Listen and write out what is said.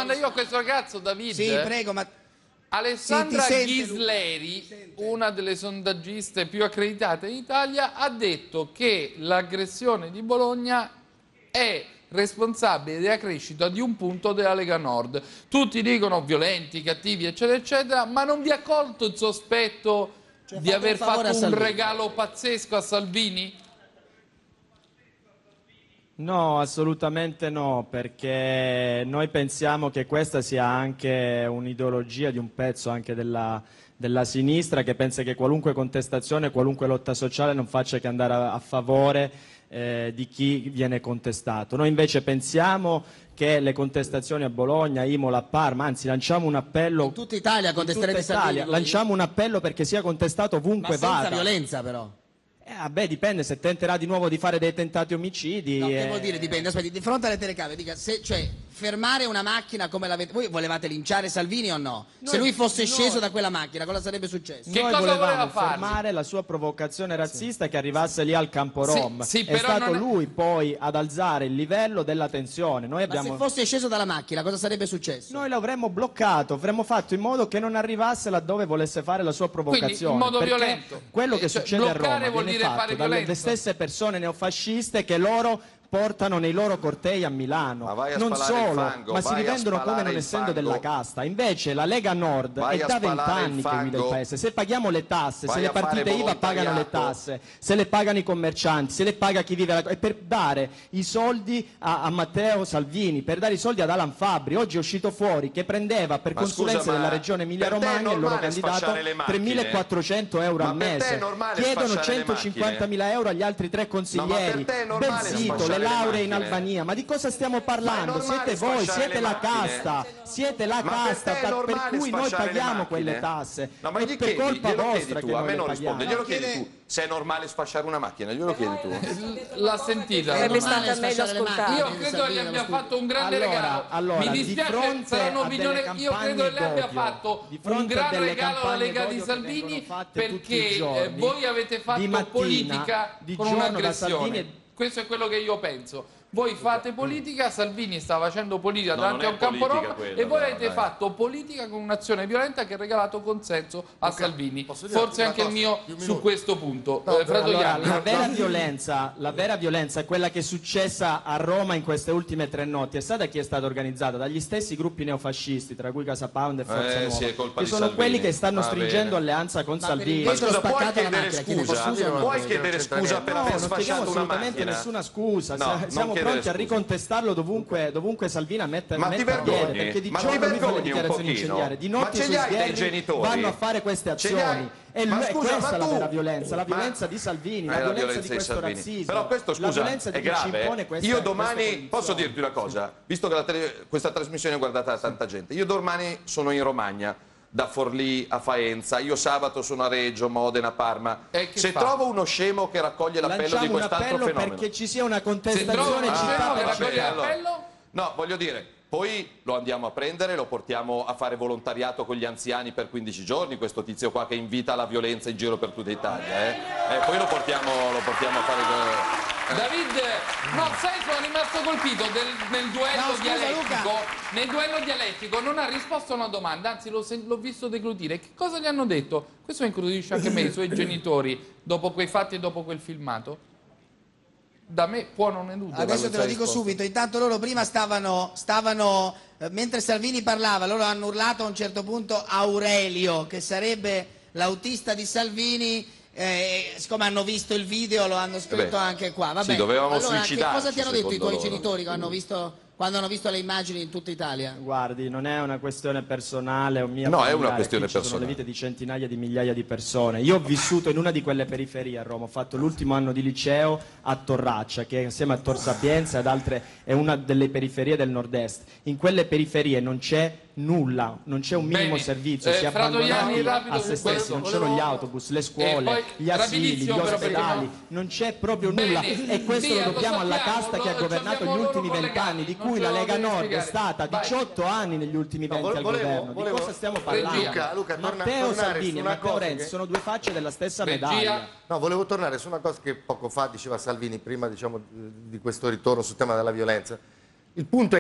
domanda io a questo ragazzo, David. Sì, prego, ma... Alessandra Sì, Ghisleri, una delle sondaggiste più accreditate in Italia, ha detto che l'aggressione di Bologna è responsabile della crescita di un punto della Lega Nord. Tutti dicono violenti, cattivi, eccetera, eccetera, ma non vi ha colto il sospetto di aver fatto un regalo pazzesco a Salvini? No, assolutamente no, perché noi pensiamo che questa sia anche un'ideologia di un pezzo anche della sinistra, che pensa che qualunque contestazione, qualunque lotta sociale non faccia che andare a favore di chi viene contestato. Noi invece pensiamo che le contestazioni a Bologna, Imola, Parma, anzi lanciamo un appello... In tutta Italia contesterete Salvini? Lanciamo un appello perché sia contestato ovunque vada. Ma senza violenza però. Dipende, se tenterà di nuovo di fare dei tentati omicidi. No, che vuol dire dipende? Aspetti, di fronte alle telecamere, dica, cioè, fermare una macchina come l'avete... Voi volevate linciare Salvini o no? Se lui fosse sceso da quella macchina, cosa sarebbe successo? Noi volevamo fermare la sua provocazione razzista che arrivasse lì al campo Rom. È stato lui poi ad alzare il livello della tensione. Noi abbiamo... Ma se fosse sceso dalla macchina, cosa sarebbe successo? Noi l'avremmo bloccato, avremmo fatto in modo che non arrivasse laddove volesse fare la sua provocazione. Quindi in modo violento. Quello che succede a Roma viene fatto dalle stesse persone neofasciste che loro portano nei loro cortei a Milano. Non solo, ma si rivendono come non essendo della casta. Invece la Lega Nord è da 20 anni che guida il paese. Se paghiamo le tasse, se le partite IVA pagano le tasse, se le pagano i commercianti, se le paga chi vive è per dare i soldi a Matteo Salvini, per dare i soldi ad Alan Fabbri. Oggi è uscito fuori che prendeva per consulenze della regione Emilia-Romagna il loro candidato 3.400 euro al mese. Chiedono 150.000 euro agli altri 3 consiglieri. Belsito, le lauree in Albania, ma di cosa stiamo parlando? Siete voi, siete la casta, per cui noi paghiamo quelle tasse. No, ma è per colpa vostra che a me noi non le risponde, paghiamo. glielo chiedi tu. Se è normale sfasciare una macchina, glielo chiedi tu. L'ha sentita. Sarebbe stata meglio ascoltare. Io credo che gli abbia fatto un grande regalo. Mi dispiace, sarà un'opinione. Io credo che lei abbia fatto un gran regalo alla Lega di Salvini, perché voi avete fatto politica con un'aggressione. Questo è quello che io penso. Voi fate politica, Salvini sta facendo politica davanti a un campo Rom e voi avete fatto politica con un'azione violenta che ha regalato consenso a Salvini. Forse anche il mio su questo punto. La vera violenza è quella che è successa a Roma in queste ultime 3 notti. E sa da chi è stata organizzata? Dagli stessi gruppi neofascisti, tra cui Casa Pound e Forza Nuova, che sono quelli che stanno stringendo alleanza con Salvini. Ma scusa, puoi chiedere scusa per aver sfasciato una macchina? Nessuna scusa, siamo pronti a ricontestarlo dovunque Salvini metta piede, perché di giorno lui fa le dichiarazioni incendiarie, di notte i suoi sgherri vanno a fare queste azioni. È questa la vera violenza, la violenza di Salvini, la violenza di questo razzismo. Però questo, scusa, è grave. Io domani, posso dirti una cosa, visto che questa trasmissione è guardata da tanta gente, io domani sono in Romagna, da Forlì a Faenza, io sabato sono a Reggio, Modena, Parma. Se trovo uno scemo che raccoglie l'appello di quest'altro fenomeno, perché ci sia una contestazione città per città. No, voglio dire, poi lo andiamo a prendere, lo portiamo a fare volontariato con gli anziani per 15 giorni, questo tizio qua che invita alla violenza in giro per tutta Italia. Poi lo portiamo a fare... David, no, sai, sono rimasto colpito nel duello dialettico. Nel duello dialettico non ha risposto a una domanda, anzi l'ho visto deglutire. Che cosa gli hanno detto? Questo incuriosisce anche me, i suoi genitori, dopo quei fatti e dopo quel filmato. Da me può non eludere. Adesso te lo dico subito, intanto loro prima stavano mentre Salvini parlava, loro hanno urlato a un certo punto Aurelio, che sarebbe l'autista di Salvini. Siccome hanno visto il video lo hanno scritto anche qua. Vabbè. Sì, dovevamo allora, suicidarci. Cosa ti hanno detto i tuoi loro genitori quando hanno visto le immagini in tutta Italia? Guardi, non è una questione personale o mia. No, è una questione personale. Sono le vite di centinaia di migliaia di persone. Io ho vissuto in una di quelle periferie a Roma, ho fatto l'ultimo anno di liceo a Torraccia, che insieme a Tor Sapienza ed altre è una delle periferie del nord-est. In quelle periferie non c'è nulla, non c'è un minimo servizio, si è abbandonati a se stessi, non ci sono gli autobus, le scuole, gli asili, gli ospedali, non c'è proprio nulla, e questo lo dobbiamo alla casta che ha governato gli ultimi 20 anni, di cui la Lega Nord è stata 18 anni negli ultimi 20 al governo. Di cosa stiamo parlando? Luca, Matteo Salvini e Matteo Renzi sono due facce della stessa medaglia. No, volevo tornare su una cosa che poco fa diceva Salvini, prima diciamo di questo ritorno sul tema della violenza. Il punto